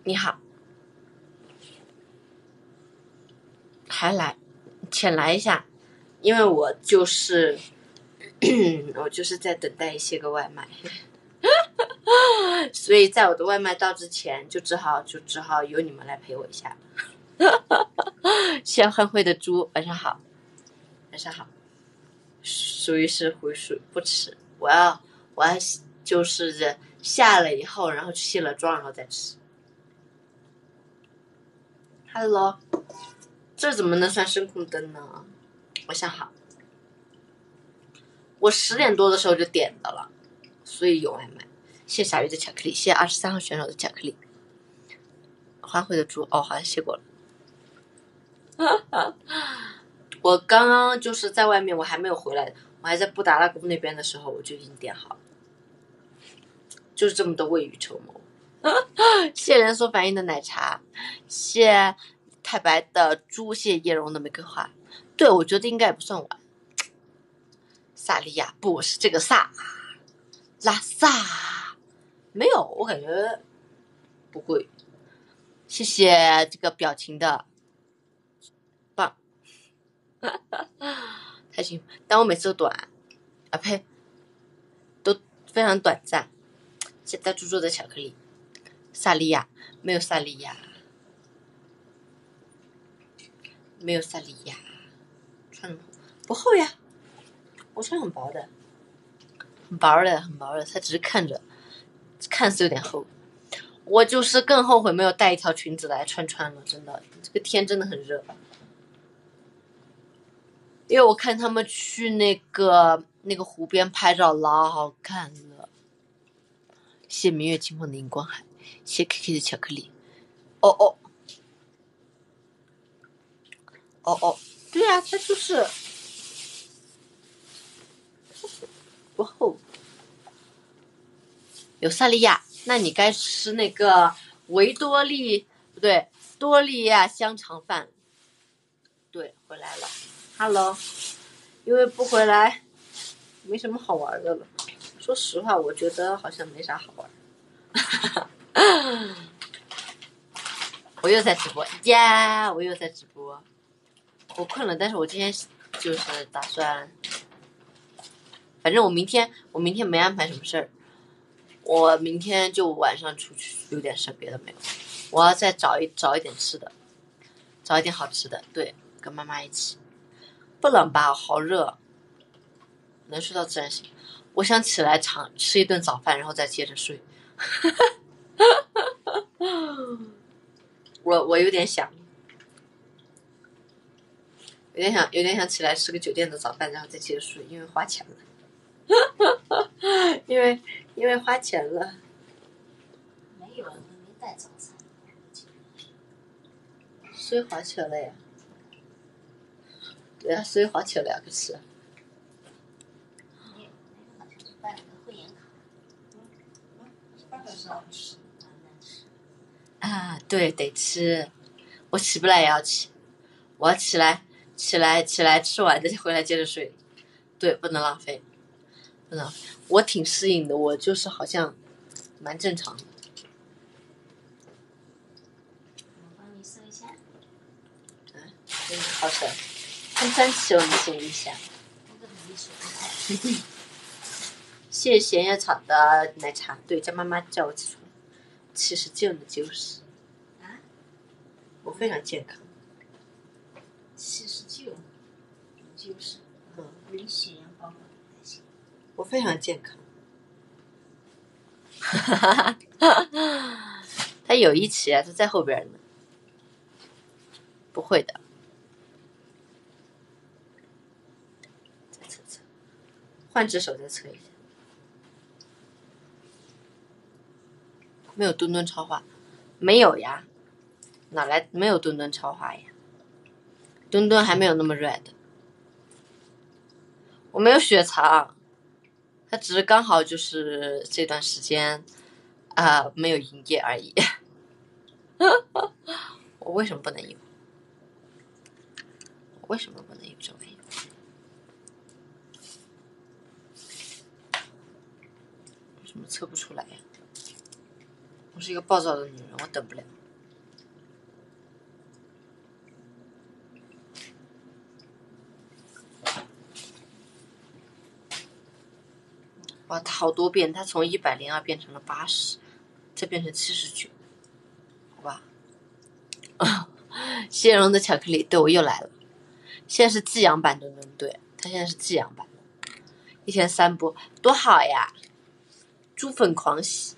你好，还来，浅来一下，因为我就是我就是在等待一些个外卖，所以在我的外卖到之前，就只好由你们来陪我一下。谢欢会的猪，晚上好，晚上好。属于是回属不吃，我要就是下了以后，然后去卸了妆，然后再吃。Hello， 这怎么能算声控灯呢？晚上好，我10点多的时候就点的了，所以有外卖。谢小鱼的巧克力，谢23号选手的巧克力。花卉的猪，哦，好像谢过了。我刚刚就是在外面，我还没有回来，我还在布达拉宫那边的时候，我就已经点好了，就是这么的未雨绸缪。谢连锁反应的奶茶，谢太白的猪，谢叶蓉的玫瑰花。对，我觉得应该也不算晚。萨莉亚不是这个萨，拉萨没有，我感觉不贵。谢谢这个表情的棒，还行，但我每次都短啊呸，都非常短暂。谢大猪猪的巧克力，萨莉亚没有萨莉亚，没有萨莉亚，穿不厚呀，我穿很薄的，很薄的，很薄的，它只是看似有点厚。我就是更后悔没有带一条裙子来穿了，真的，这个天真的很热。因为我看他们去那个湖边拍照，老好看了。谢明月清风的荧光海，谢 KK 的巧克力。哦哦，哦哦，对呀、它就是不厚。有萨莉亚，那你该吃那个维多利不对，多利亚香肠饭。对，回来了 ，Hello。因为不回来，没什么好玩的了。说实话，我觉得好像没啥好玩。我又在直播呀！我又在直播。我困了，但是我今天就是打算，反正我明天没安排什么事儿，我明天就晚上出去有点事，别的没有。我要再找一点吃的，找一点好吃的，对，跟妈妈一起。不冷吧？好热，能睡到自然醒。我想起来吃一顿早饭，然后再接着睡。我有点想，有点想起来吃个酒店的早饭，然后再接着睡，因为花钱了。因为花钱了。 没有，你没带早餐。 所以花钱了呀。对啊，所以花钱了呀，可是。 没有，那个好像是办了个会员卡。办的时候吃， 啊，对，得吃。我起不来也要起，我要起来吃完再回来接着睡。对，不能浪费，不能浪费。我挺适应的，我就是好像蛮正常的。 我帮你搜一下。 好神，很神奇，我们搜一下。 那个很厉害。 谢谢咸叶草的奶茶，对，叫妈妈叫我起床。其实救的就是啊， 我非常健康。 79，就是你血氧饱满还行。 我非常健康。他有一期啊，他在后边呢。不会的。再测测，换只手再测一下。没有墩墩超话，没有呀，哪来没有墩墩超话呀？墩墩还没有那么 red。我没有雪藏，它只是刚好就是这段时间没有营业而已。我为什么不能有？我为什么不能有这玩意？为什么测不出来呀？ 我是一个暴躁的女人，我等不了。哇，它好多变，它从102变成了80，再变成79，好吧。谢荣的巧克力，对，我又来了。现在是寄养版的伦敦，它现在是寄养版的，1天3波，多好呀！猪粉狂喜，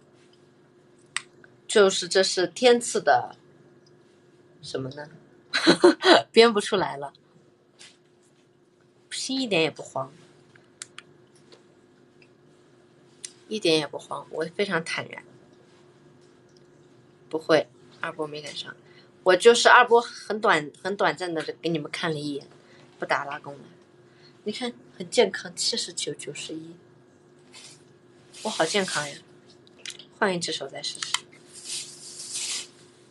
这是天赐的什么呢？编不出来了，心一点也不慌，一点也不慌，我非常坦然。不会，2波没赶上，我就是2波很短暂的给你们看了一眼，不打拉弓了。你看很健康，79、91，我好健康呀！换一只手再试试。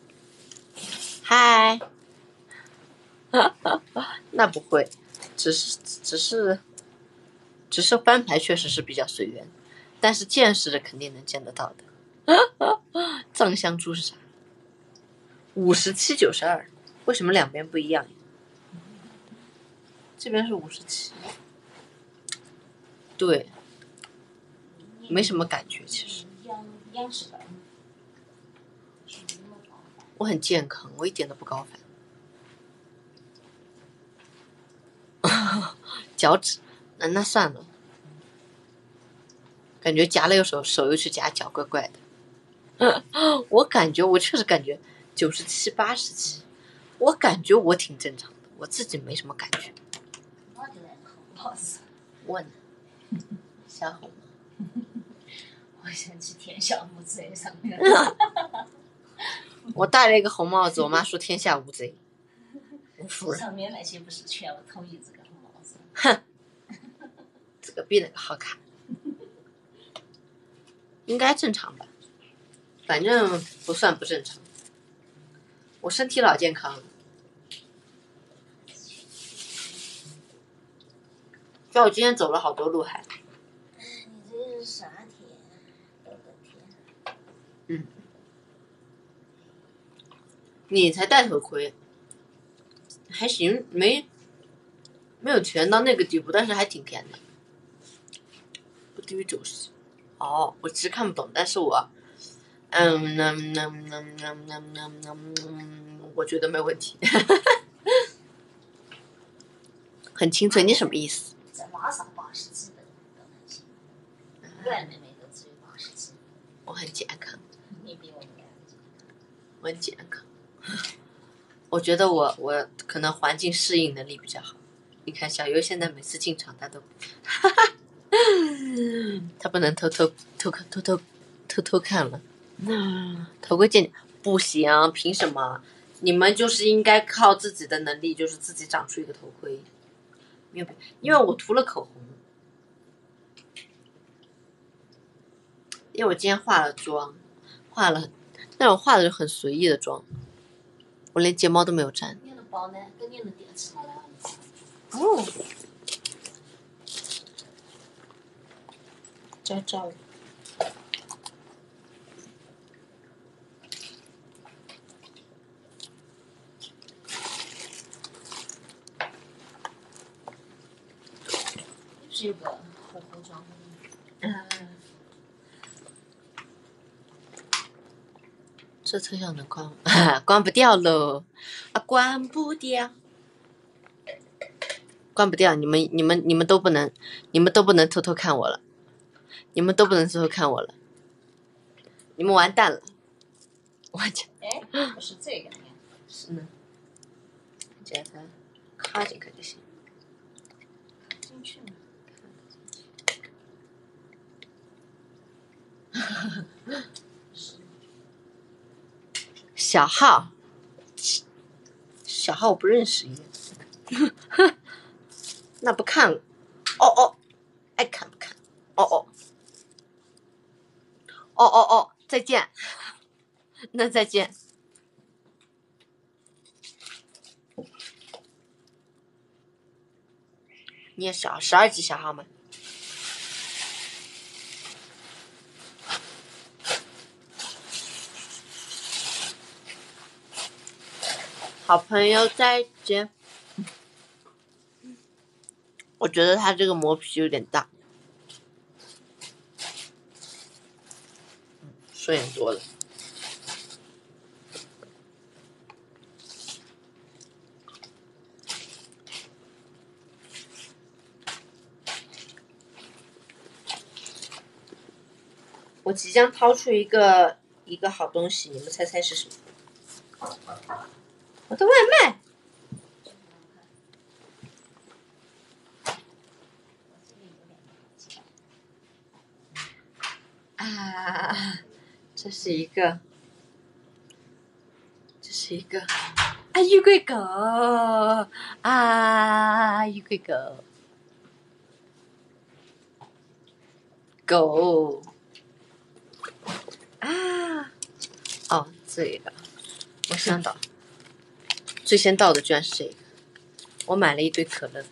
嗨，那不会，只是翻牌确实是比较随缘，但是见识的肯定能见得到的。藏香珠是啥？57、92，为什么两边不一样？这边是57，对，没什么感觉其实。 央视版。 我很健康，我一点都不高反。脚趾，那算了，感觉夹了又手又去夹脚，怪怪的。我确实感觉97、87，我感觉我挺正常的，我自己没什么感觉。问小红， 我想去天下无贼上面。 我戴了一个红帽子，我妈说天下无贼。 上面那些不是全部统一这个红帽子。 哼，这个比那个好看，应该正常吧？反正不算不正常。我身体老健康了。像我今天走了好多路还。 你这是啥天？我的天！ 嗯。你才戴头盔，还行，没有甜到那个地步，但是还挺甜的，不低于90。哦，我其实看不懂，但是我，我觉得没问题，很清脆。你什么意思？ 在拉萨80几的都能行，外妹妹都只有80几。 我很健康。 你比我们俩我很健康。我觉得我可能环境适应能力比较好。你看小优现在每次进场他都，他不能偷偷看了。头盔见不行，凭什么？你们就是应该靠自己的能力，就是自己长出一个头盔。因为我涂了口红，因为我今天化了妆，那种化的就很随意的妆，我连睫毛都没有粘。 你的包呢？跟你的电池好了。 哦，照照。 是有个护肤妆。 这特效能关关不掉喽，关不掉，关不掉！你们都不能，偷偷看我了，你们都不能偷偷看我了，你们完蛋了！我讲， 哎，不是这个， 是呢，只要它卡进去就行。 进去吗？ 小号我不认识耶，那不看了。哦，爱看不看。哦，再见。那再见。你也小12级小号吗？ 好朋友再见。我觉得它这个磨皮有点大，顺眼多了。我即将掏出一个好东西，你们猜猜是什么？我的外卖。啊，这是一个啊，玉桂狗啊，玉桂狗，狗啊，哦，这个我想到，最先到的居然是这个，我买了一堆可乐，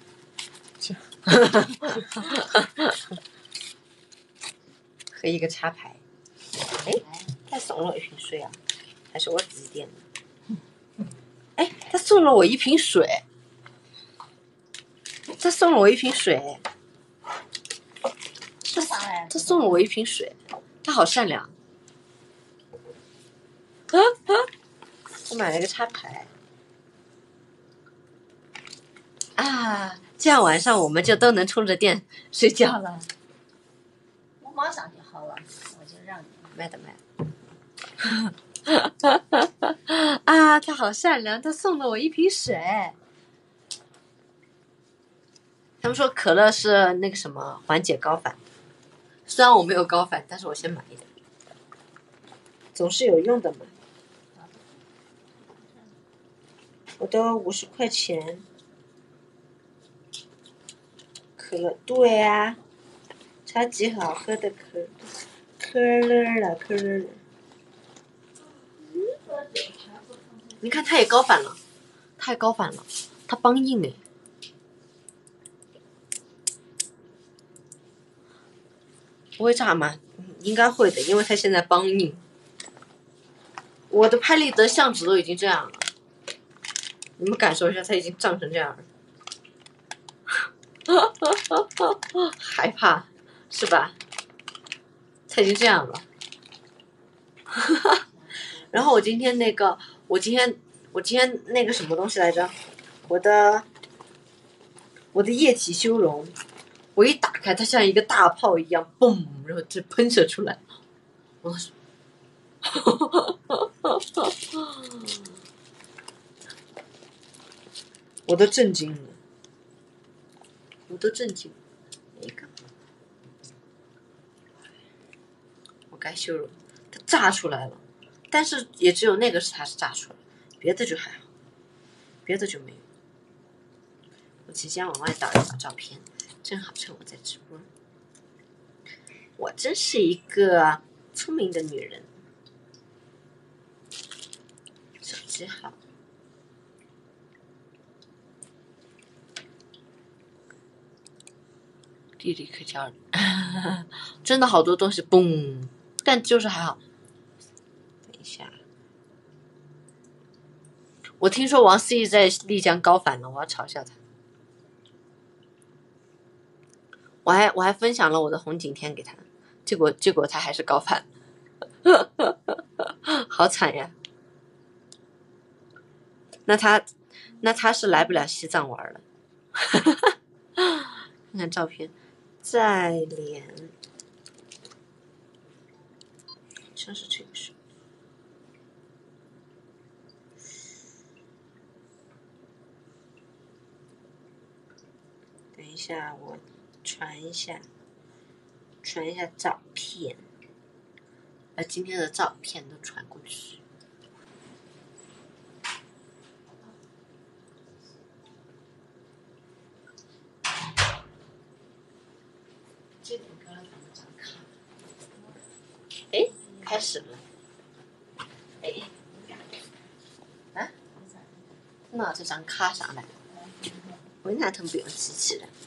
和一个插牌，哎，他送了我一瓶水啊，还是我自己点的？哎，他送了我一瓶水，他送了我一瓶水，他送了我一瓶水，他好善良。我买了个插牌啊，这样晚上我们就都能充着电睡觉了。 我马上就好了，我就让你买的。啊，他好善良，他送了我一瓶水。他们说可乐是那个什么缓解高反，虽然我没有高反，但是我先买一点，总是有用的嘛。我都50块钱，可乐，对啊，超级好喝的可乐了，可乐了。你看他也高反了，他帮硬哎。不会炸吗？应该会的，因为他现在帮硬。我的拍立得相纸都已经这样了，你们感受一下，它已经胀成这样了，害怕是吧？它已经这样了。然后我今天那个什么东西来着？我的液体修容，我一打开，它像一个大炮一样，嘣，然后就喷射出来。我都震惊了，一个，我该修容，它炸出来了，但是也只有那个它是炸出来，别的就还好，别的就没有。我即将往外导一导照片，正好趁我在直播。我真是一个聪明的女人。手机号。地理课教真的好多东西嘣，但就是还好。等一下，我听说王思怡在丽江高反了，我要嘲笑他。我还分享了我的红景天给他，结果他还是高反，好惨呀！那他是来不了西藏玩了。看看照片，再连，像是这个是。等一下，我传一下照片，把今天的照片都传过去。这点歌怎么张卡？哎，开始了。哎，啊？那这张卡上来，我哪头不用机器人？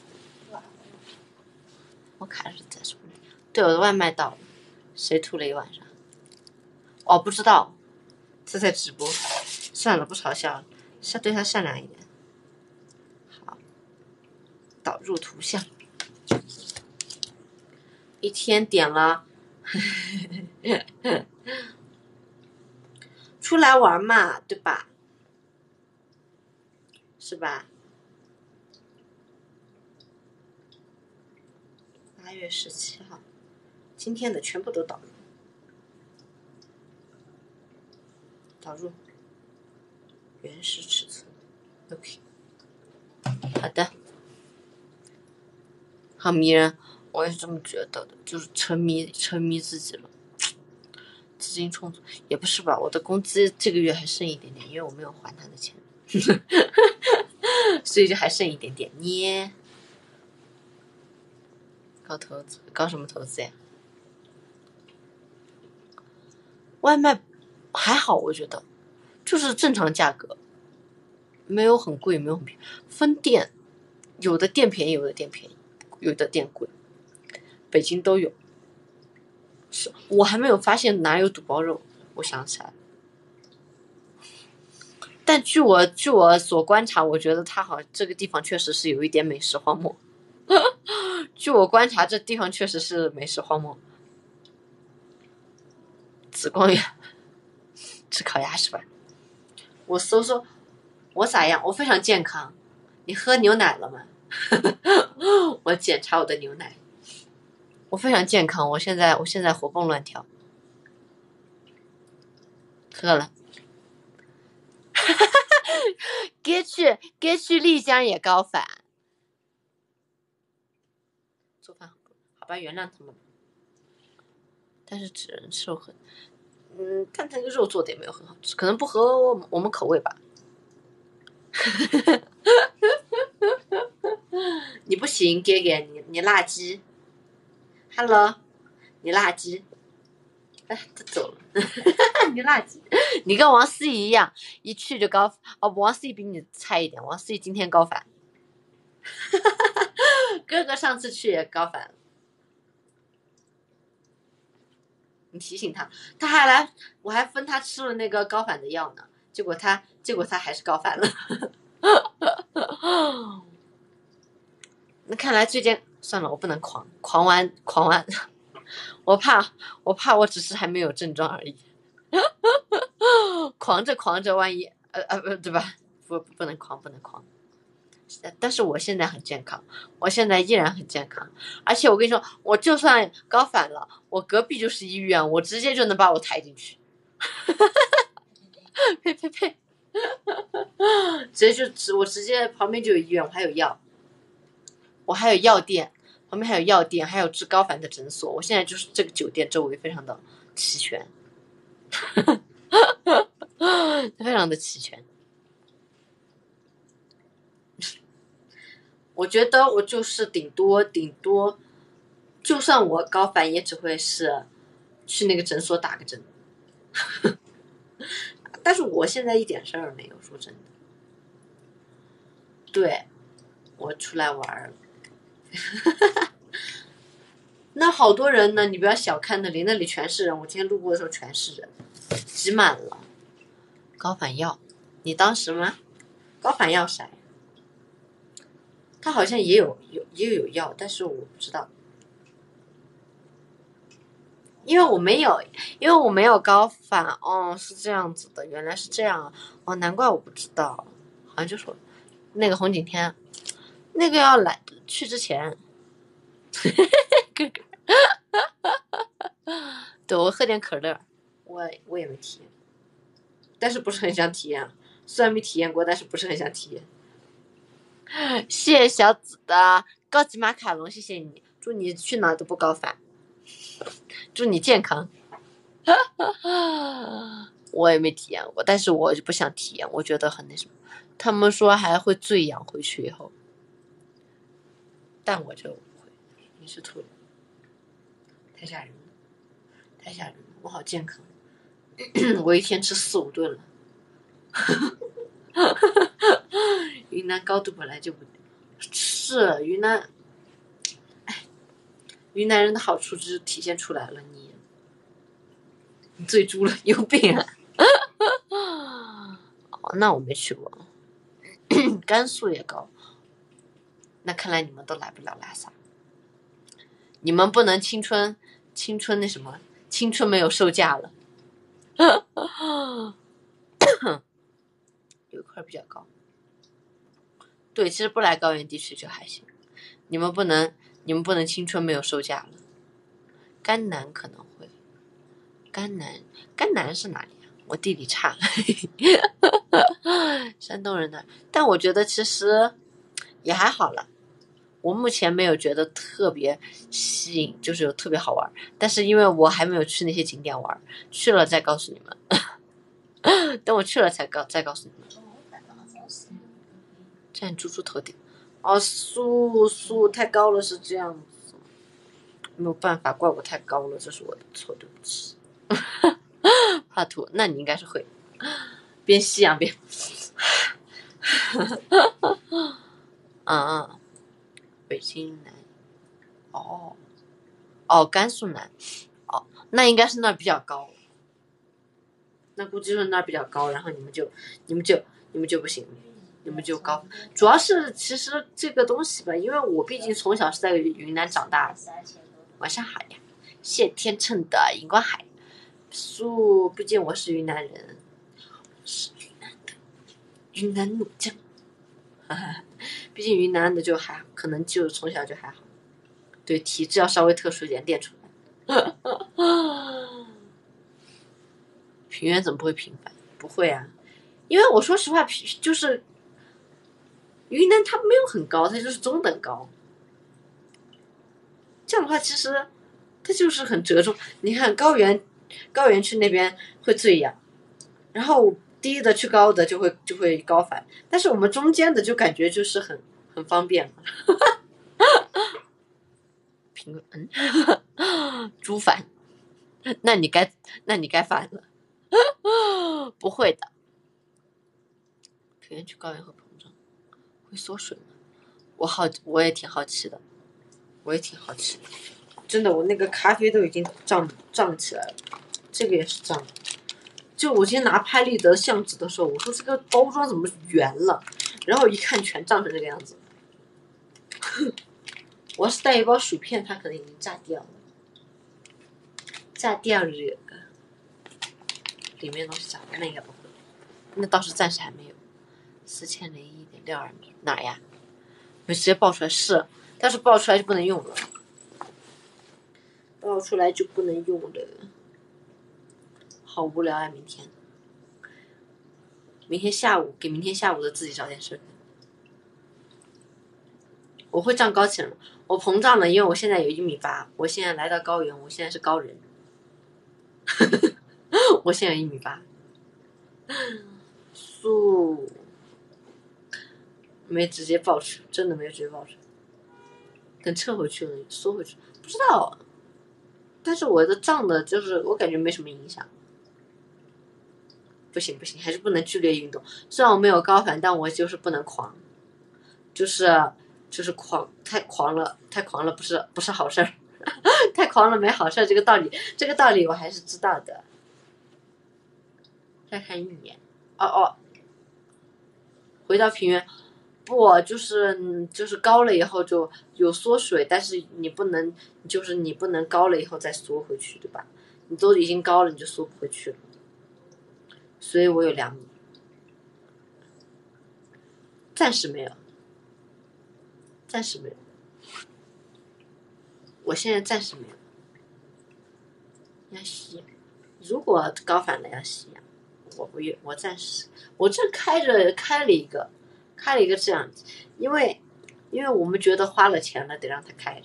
我看是在说你。对，我的外卖到了，谁吐了一晚上？哦，不知道，这在直播，算了，不嘲笑了。 对他善良一点。好，导入图像。一天点了，出来玩嘛，对吧？是吧？8月17号，今天的全部都导入。导入原始尺寸 ，OK， 好的，好迷人，我也是这么觉得的，就是沉迷自己了，资金充足也不是吧？我的工资这个月还剩一点点，因为我没有还他的钱，所以就还剩一点点。你搞投资，搞什么投资呀？外卖还好，我觉得就是正常价格，没有很贵，没有很便宜。分店，有的店便宜，有的店便宜，有的店贵，北京都有。是我还没有发现哪有肚包肉，我想起来。但据我所观察，我觉得它好像这个地方确实是有一点美食荒漠。据我观察，这地方确实是美食荒漠。紫光园吃烤鸭是吧？我搜搜，我咋样？我非常健康。你喝牛奶了吗？我检查我的牛奶。我非常健康，我现在活蹦乱跳。喝了。该去丽江也高反。做饭好吧，原谅他们。但是只能吃肉很，但那个肉做的也没有很好吃，可能不合我们口味吧。你不行，给你垃圾。Hello， 你垃圾。哎，他走了。你垃圾。你跟王思怡一样，一去就高哦，王思怡比你菜一点，王思怡今天高反。哥哥上次去也高反了。你提醒他，他还来，我还分他吃了那个高反的药呢，结果他还是高反了。那看来最近算了，我不能狂玩，我怕我只是还没有症状而已。狂着，万一对吧？不能狂。但是我现在很健康，我现在依然很健康，而且我跟你说，我就算高反了，我隔壁就是医院，我直接就能把我抬进去。呸！我直接旁边就有医院，我还有药，我还有药店，旁边还有药店，还有治高反的诊所。我现在就是这个酒店周围非常的齐全，非常的齐全。我觉得我就是顶多，就算我高反，也只会是去那个诊所打个针。但是我现在一点事儿没有，说真的。对，我出来玩了。那好多人呢，你不要小看那里，那里全是人。我今天路过的时候全是人，挤满了。高反药，你当时吗？高反药啥呀？他好像也有药，但是我不知道，因为我没有高反。哦，是这样子的，原来是这样啊。哦，难怪我不知道，好像就说那个红景天，那个要来去之前，对，我喝点可乐，我也没体验，但是不是很想体验，虽然没体验过，但是不是很想体验。谢谢小紫的高级马卡龙，谢谢你，祝你去哪都不高反，祝你健康。我也没体验过，但是我就不想体验，我觉得很那什么。他们说还会醉氧回去以后，但我就不会。你是吐了，太吓人了，太吓人了，我好健康。我一天吃4、5顿了。云南高度本来就不是云南，哎，云南人的好处就是体现出来了。你醉猪了，有病啊！哦，那我没去过， 甘肃也高。那看来你们都来不了拉萨，你们不能青春那什么，青春没有售价了。有一块比较高。对，其实不来高原地区就还行。你们不能青春没有售价了。甘南可能会，甘南是哪里啊？我地理差。山东人那，但我觉得其实也还好了。我目前没有觉得特别吸引，就是有特别好玩。但是因为我还没有去那些景点玩，去了再告诉你们。等我去了再告诉你们。站猪猪头顶。哦，树太高了是这样子，没有办法，怪我太高了，这是我的错，对不起。画图，那你应该是会边吸氧边。北京南。甘肃南。那应该是那儿比较高，那估计是那儿比较高，然后你们就不行，你们就高。主要是其实这个东西吧，因为我毕竟从小是在云南长大的。晚上好呀，谢天秤的荧光海树，毕竟我是云南人，是云南怒江。毕竟云南的就还可能就从小就还好，对体质要稍微特殊一点练出来。平原怎么不会平凡？不会啊，因为我说实话，就是云南它没有很高，它就是中等高。这样的话，其实它就是很折中。你看高原去那边会最痒，然后低的去高的就会高反，但是我们中间的就感觉就是很方便。猪反，那你该反了。不会的，平原去高原会膨胀，会缩水吗？我也挺好奇的，真的，我那个咖啡都已经胀起来了，这个也是胀的。就我今天拿拍立得相纸的时候，我说这个包装怎么圆了，然后一看全胀成这个样子。我要是带一包薯片，它可能已经炸掉了。里面东西炸，那应该不会，那倒是暂时还没有。4001.62米哪呀？没直接爆出来是，但是爆出来就不能用了。好无聊啊！明天下午给明天下午的自己找点事。我会长高起来吗？我膨胀了，因为我现在有1.8米，我现在来到高原，我现在是高人。我现在有1.8米。树没直接爆出，真的没有直接爆出。等撤回去了，缩回去，不知道。但是我的胀的，就是我感觉没什么影响。不行，还是不能剧烈运动。虽然我没有高反，但我就是不能狂，就是狂，太狂了，不是好事儿。太狂了没好事儿，这个道理我还是知道的。再看1年。回到平原。不，就是高了以后就有缩水，但是你不能高了以后再缩回去，对吧？你都已经高了，你就缩不回去了。所以我有2米，暂时没有。我现在暂时没有。要吸氧，如果高反了要吸氧，我不用，我暂时，我这开了一个这样子，因为我们觉得花了钱了，得让它开着。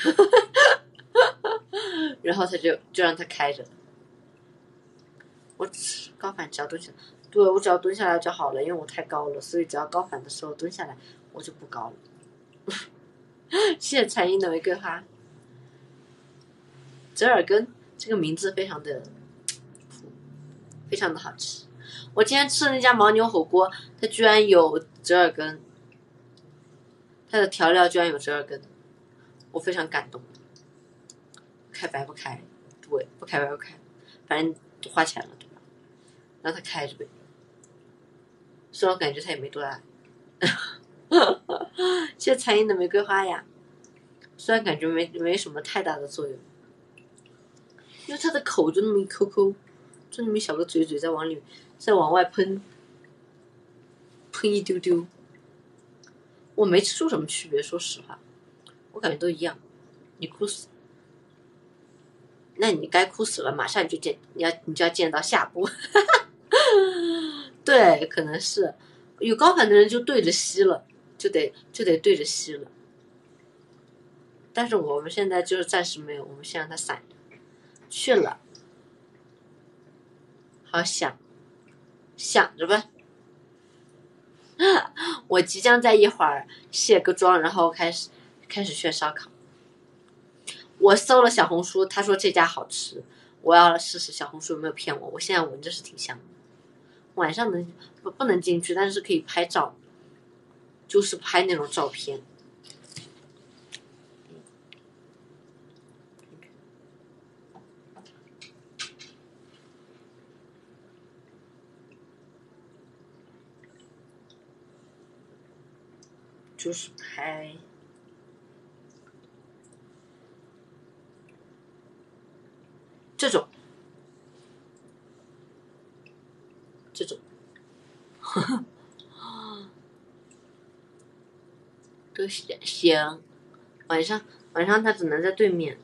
然后他就让它开着。我高反只要蹲下，对，我只要蹲下来就好了，因为我太高了，所以只要高反的时候蹲下来，我就不高了。谢谢残音的玫瑰花。折耳根这个名字非常的好吃。我今天吃的那家牦牛火锅，它居然有折耳根，它的调料居然有折耳根，我非常感动。开白不开？对，不开白不开，反正花钱了，对吧？让它开着呗。虽然我感觉它也没多大， 谢谢残影的玫瑰花呀，虽然感觉没什么太大的作用，因为它的口就那么一抠抠，就那么一小个嘴嘴在往外喷一丢丢，我没吃出什么区别，说实话，我感觉都一样。你哭死，那你该哭死了，马上你就要见到下部。对，可能是有高反的人就对着吸了，就得对着吸了。但是我们现在就是暂时没有，我们先让它散去了。好想着吧。我即将在一会儿卸个妆，然后开始炫烧烤。我搜了小红书，他说这家好吃，我要试试小红书有没有骗我。我现在闻着是挺香的，晚上不能进去，但是可以拍照，就是拍那种照片。就是拍这种都行。晚上他只能在对面。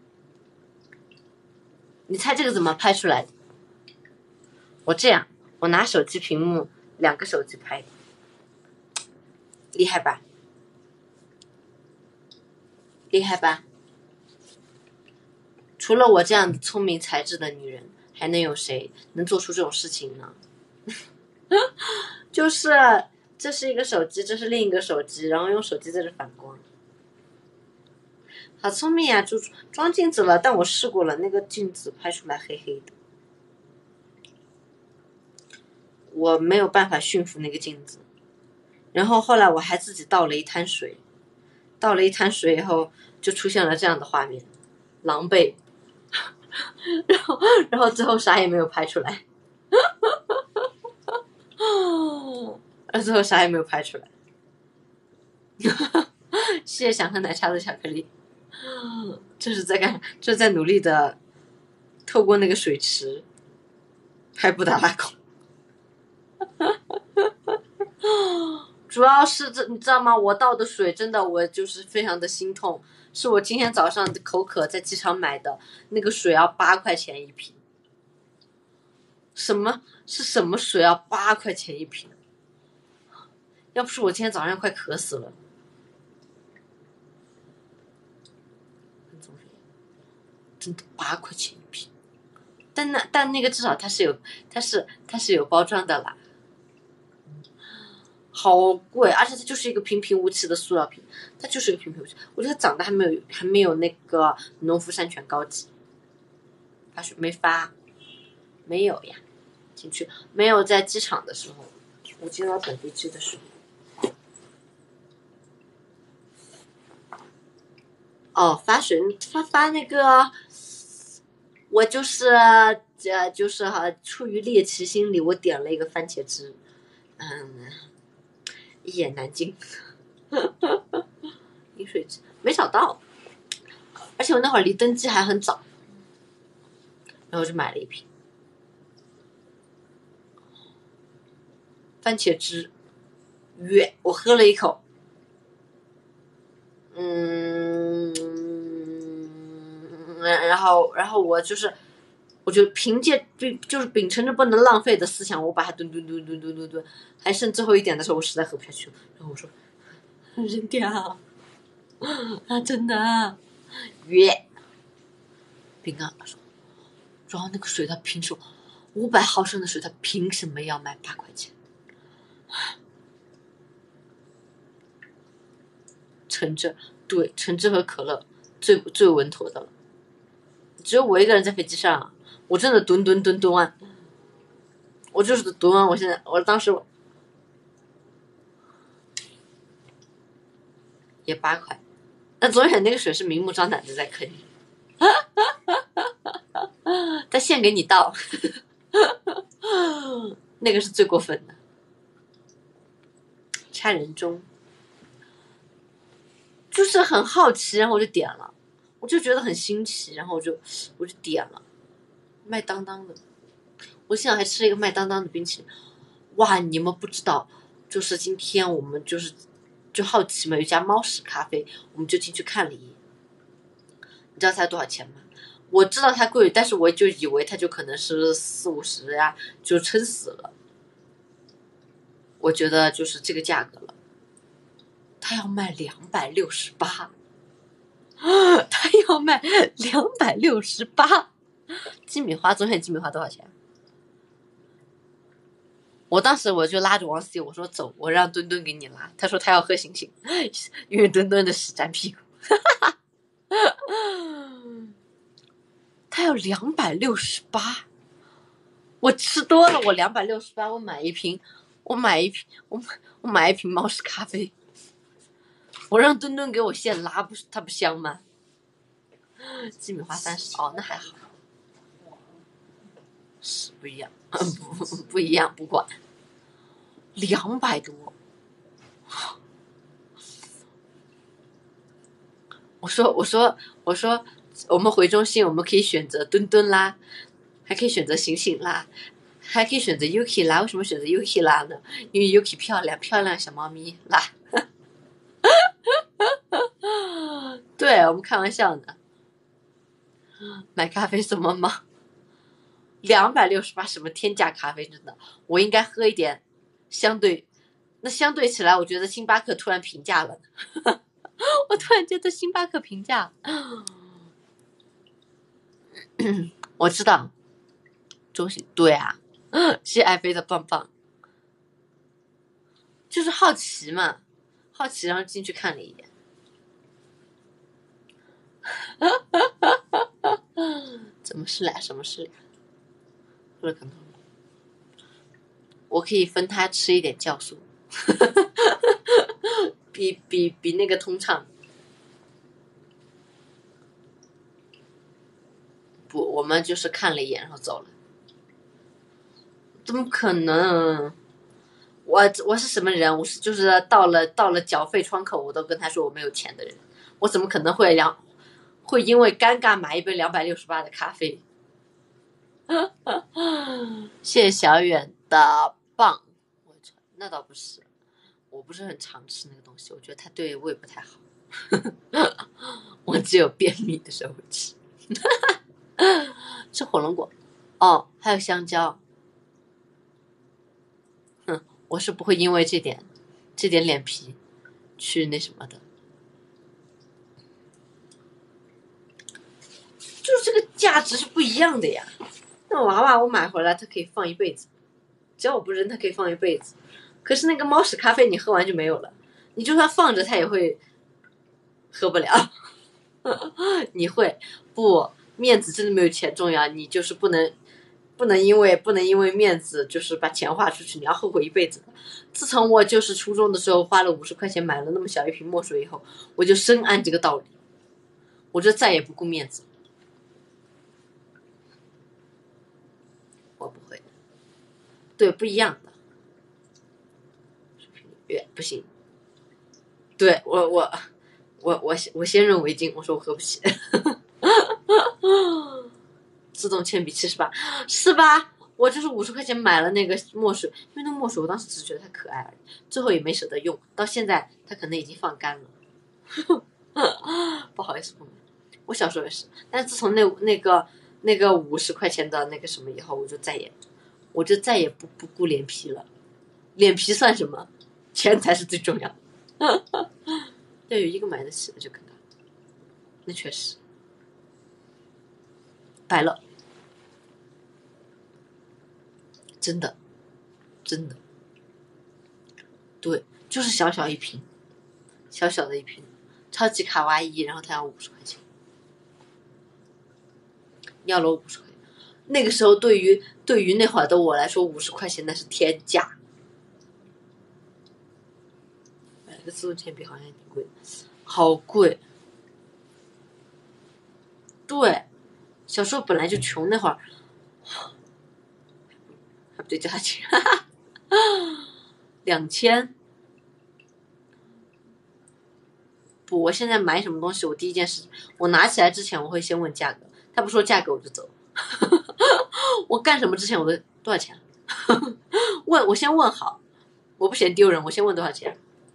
你猜这个怎么拍出来的？我这样，我拿手机屏幕2个手机拍的，厉害吧？厉害吧？除了我这样聪明才智的女人，还能有谁能做出这种事情呢？就是这是一个手机，这是另一个手机，然后用手机在这反光。好聪明啊！就装镜子了，但我试过了，那个镜子拍出来黑黑的，我没有办法驯服那个镜子。然后后来我还自己倒了一滩水以后，就出现了这样的画面，狼狈。然后最后啥也没有拍出来，最后啥也没有拍出来。谢谢想喝奶茶的巧克力。这是在努力的透过那个水池拍布达拉宫。主要是你知道吗？我倒的水真的，我就是非常的心痛。是我今天早上口渴在机场买的，那个水要8块钱一瓶。什么水要8块钱一瓶？要不是我今天早上快渴死了。真的8块钱一瓶，但那个至少它是有包装的啦。好贵，而且它就是一个平平无奇的塑料瓶，它就是一个平平无奇。我觉得它长得还没有那个农夫山泉高级。发水没发，没有呀，进去没有在机场的时候，我进到本地去的时候。哦，发水发那个，我就是出于猎奇心理，我点了一个番茄汁，一言难尽。饮水机没找到，而且我那会儿离登机还很早，然后就买了一瓶番茄汁，我喝了一口，然后我就凭借就是秉承着不能浪费的思想，我把它吨，还剩最后一点的时候，我实在喝不下去了，然后我说扔掉啊，真的饼干说，然后那个水它凭什么500毫升的水，它凭什么要卖8块钱？橙汁和可乐最稳妥的了。只有我一个人在飞机上，我真的吨完，我就是吨完。我当时也8块，那总远那个水是明目张胆的在坑你，他现给你倒，那个是最过分的。 看人中，就是很好奇，然后我就点了，我就觉得很新奇，然后我就点了麦当当的，我现在还吃了一个麦当当的冰淇淋。哇，你们不知道，就是今天我们就好奇嘛，有一家猫屎咖啡，我们就进去看了一眼。你知道它多少钱吗？我知道它贵，但是我就以为它就可能是40-50呀，就撑死了。我觉得就是这个价格了，它要卖268，它要卖268。鸡米花，昨天鸡米花多少钱？我当时我就拉着王思我说走，我让墩墩给你拉。他说他要喝醒醒，因为墩墩的屎沾屁股。他要268，我吃多了，我268，我买一瓶猫屎咖啡，我让墩墩给我现拉，不是它不香吗？鸡米花30，哦，那还好，是不一样，不一样，不管，200多。我说，我们回中心，我们可以选择墩墩啦，还可以选择醒醒啦，还可以选择 Yuki 啦。为什么选择 Yuki 啦呢？因为 Yuki 漂亮小猫咪啦。对，我们开玩笑的。买咖啡送猫猫，268什么天价咖啡，真的，我应该喝一点。相对起来，我觉得星巴克突然平价了。我突然觉得星巴克平价。我知道，中心对啊，是爱妃的棒棒，就是好奇嘛，好奇然后进去看了一眼。怎么是俩？什么是俩？喝了可能我可以分他吃一点酵素，比那个通畅。不，我们就是看了一眼然后走了。怎么可能？我是什么人？我是就是到了缴费窗口，我都跟他说我没有钱的人。我怎么可能会因为尴尬买一杯268的咖啡？谢谢小远的棒。我操，那倒不是，我不是很常吃那个东西，我觉得它对胃不太好。我只有便秘的时候会吃。吃火龙果，哦，还有香蕉。哼，我是不会因为这点脸皮去那什么的。就是这个价值是不一样的呀。那娃娃我买回来它可以放一辈子，只要我不扔它可以放一辈子。可是那个猫屎咖啡你喝完就没有了，你就算放着它也会喝不了。你会不？面子真的没有钱重要，你就是不能因为面子就是把钱花出去，你要后悔一辈子的。自从我就是初中的时候花了50块钱买了那么小一瓶墨水以后，我就深谙这个道理，我就再也不顾面子。我不会，对，不一样的。不行，对我先认为进，我说我喝不起。自动铅笔78，是吧？我就是50块钱买了那个墨水，因为那个墨水我当时只是觉得它可爱而已，最后也没舍得用，到现在它可能已经放干了。不好意思不买，我小时候也是，但自从那个50块钱的那个什么以后，我就再也不顾脸皮了。脸皮算什么？钱才是最重要的。要有一个买得起的就更好，那确实白了，真的，对，就是小小一瓶，小小的一瓶，超级卡哇伊，然后他要50块钱，要了我50块钱。那个时候对于那会儿的我来说，50块钱那是天价。买了个自动铅笔好像也挺贵的，好贵。对，小时候本来就穷，那会儿还不对价钱，2000， 不，我现在买什么东西，我第一件事，我拿起来之前我会先问价格，他不说价格我就走。我干什么之前我都多少钱？我先问好，我不嫌丢人，我先问多少钱。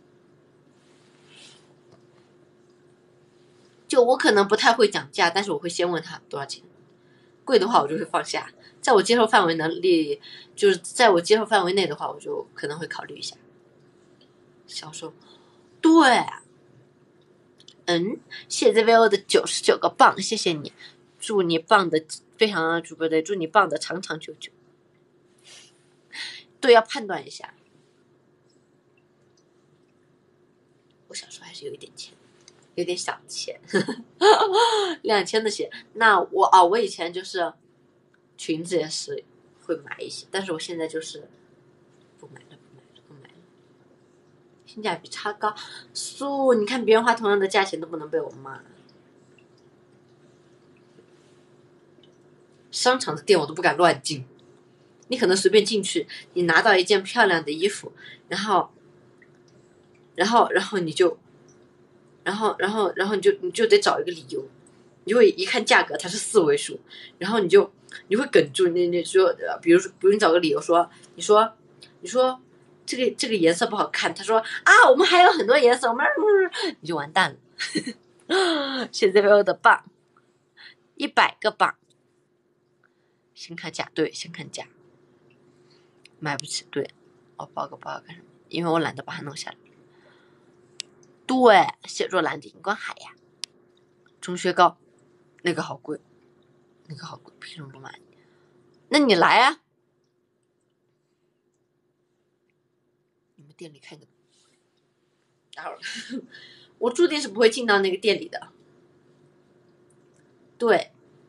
就我可能不太会讲价，但是我会先问他多少钱，贵的话我就会放下，在我接受范围能力，就是在我接受范围内的话，我就可能会考虑一下。销售，对，谢谢 ZVO 的99个棒，谢谢你，祝你棒的非常不对，祝你棒的长长久久。对，要判断一下。我小时候还是有一点钱。有点小钱，2000的鞋。那我以前就是裙子也是会买一些，但是我现在就是不买了。性价比差高，你看别人花同样的价钱都不能被我骂。商场的店我都不敢乱进，你可能随便进去，你拿到一件漂亮的衣服，然后你就。然后你就得找一个理由，你就会一看价格它是4位数，然后你会哽住，你说比如你找个理由说，你说这个颜色不好看，他说啊我们还有很多颜色，我们你就完蛋了。谢谢 ZVO 的棒，100个棒。先看价，对，先看价，买不起，对，我报个干什么？因为我懒得把它弄下来。对，写作蓝的荧光海呀，钟薛高，那个好贵，凭什么不买？那你来啊！你们店里看个，待会儿我注定是不会进到那个店里的。对，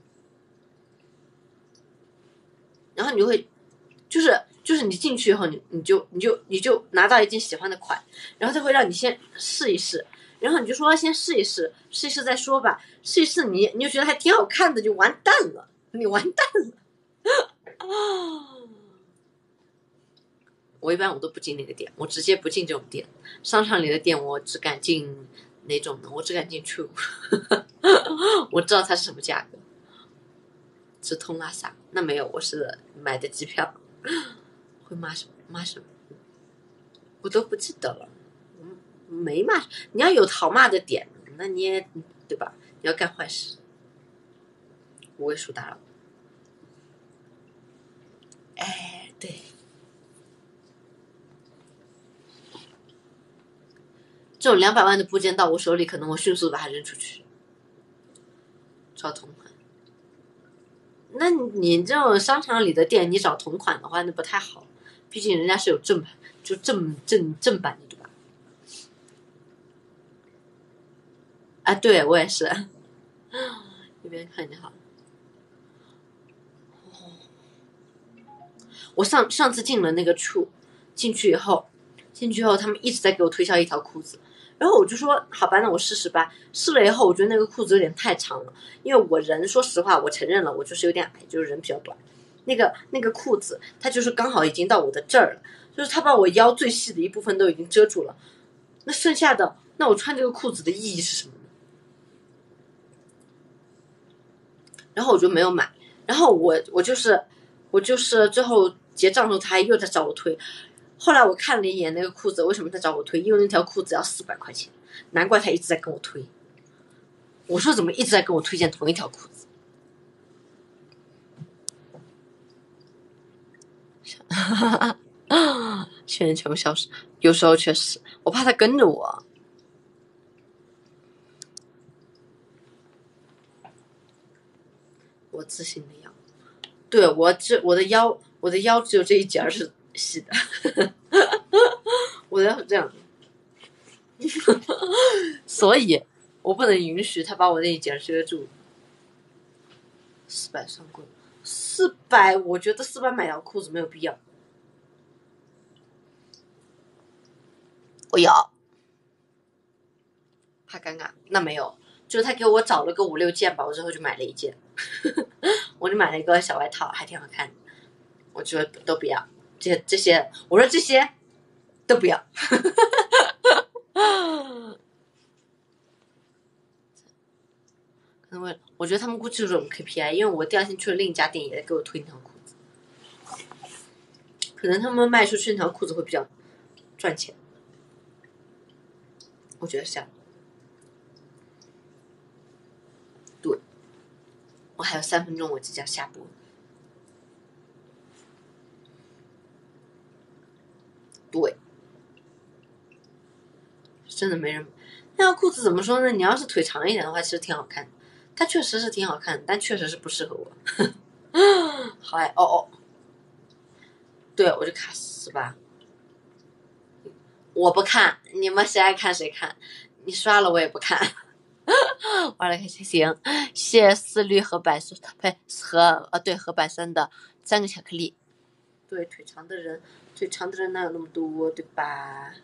然后你就会，就是你进去以后，你就拿到一件喜欢的款，然后他会让你先试一试。然后你就说先试一试再说吧，试一试你就觉得还挺好看的，就完蛋了，你完蛋了。我一般我都不进那个店，我直接不进这种店。商场里的店我只敢进哪种呢？我只敢进 True 我知道它是什么价格。直通拉萨那没有，我是买的机票。会骂什么？我都不记得了。没骂，你要有好骂的点，那你也对吧？你要干坏事，5位数打扰。哎，对，这种200万的部件到我手里，可能我迅速把它扔出去，找同款。那你这种商场里的店，你找同款的话，那不太好，毕竟人家是有正版，就正版的，对吧？啊，对我也是，一边看就好。我上次进了那个True，进去以后他们一直在给我推销一条裤子，然后我就说好吧，那我试试吧。试了以后，我觉得那个裤子有点太长了，因为我人说实话，我承认了，我就是有点矮，就是人比较短。那个裤子它就是刚好已经到我的这儿了，就是它把我腰最细的一部分都已经遮住了。那剩下的，那我穿这个裤子的意义是什么呢？然后我就没有买。然后我就是最后结账的时候，他又在找我推。后来我看了一眼那个裤子，为什么他找我推？因为那条裤子要400块钱，难怪他一直在跟我推。我说怎么一直在跟我推荐同一条裤子？全球消失，有时候确实，我怕他跟着我。我自信的腰，对我的腰只有这一截是细的，我的腰是这样的，所以我不能允许他把我那一截遮住。400算贵，400我觉得400买条裤子没有必要。我要，怕尴尬，那没有，就是他给我找了个5、6件吧，我之后就买了一件，我就买了一个小外套，还挺好看的。我觉得都不要，这些，我说这些都不要。 我觉得他们估计就是我们 KPI， 因为我第二天去了另一家店，也在给我推那条裤子。可能他们卖出去那条裤子会比较赚钱，我觉得是这样。对，我还有3分钟，我即将下播。对，真的没人。那条裤子怎么说呢？你要是腿长一点的话，其实挺好看的。它确实是挺好看的，但确实是不适合我。好哎，哦，对，我就卡死吧。我不看，你们谁爱看谁看，你刷了我也不看。玩的开心，行，谢谢4绿和白酸，呸，和白酸的3个巧克力。对，腿长的人哪有那么多，对吧？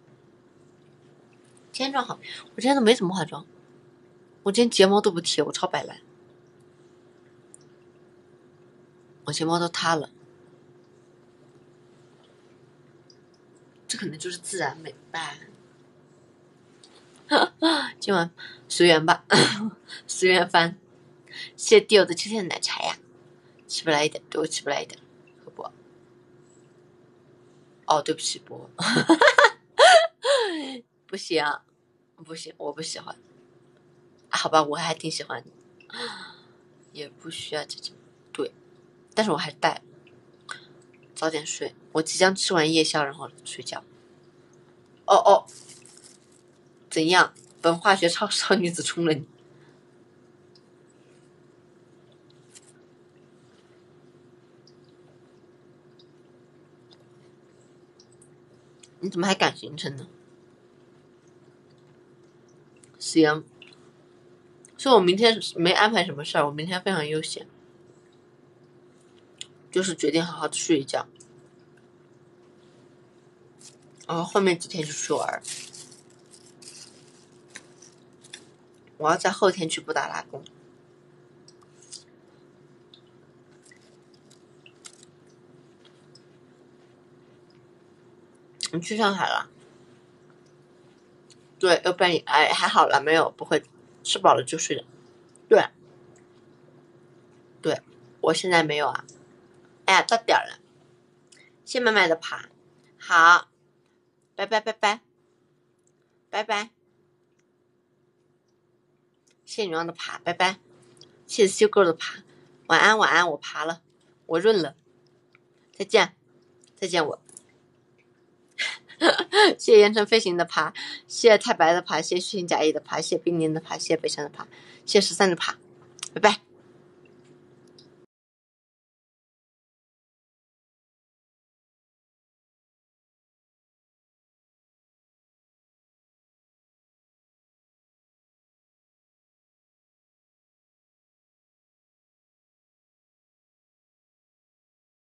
今天妆好，我今天都没怎么化妆，我今天睫毛都不贴，我超摆烂，我睫毛都塌了，这可能就是自然美吧。今晚随缘吧，随缘翻。谢谢 Dio 的秋天的奶茶呀，起不来一点，对我起不来一点，可不。哦，对不起，波。不行，不行，我不喜欢。好吧，我还挺喜欢的，也不需要这种。对，但是我还是带。早点睡，我即将吃完夜宵，然后睡觉。哦，怎样？本化学超少女子冲了你。你怎么还赶行程呢？行，所以我明天没安排什么事儿，我明天非常悠闲，就是决定好好的睡一觉，然后后面几天就去玩。我要在后天去布达拉宫。你去上海了？对，要不然还好了，没有，不会，吃饱了就睡的。对，我现在没有啊。哎呀，到点了，谢麦麦的爬，好，拜拜。谢谢女王的爬，拜拜。谢谢修狗的爬，晚安，我爬了，我润了，再见我。谢谢盐城飞行的爬，谢谢太白的爬，谢谢虚情假意的爬，谢谢冰凌的爬，谢谢北山的爬，谢谢13的爬，拜拜。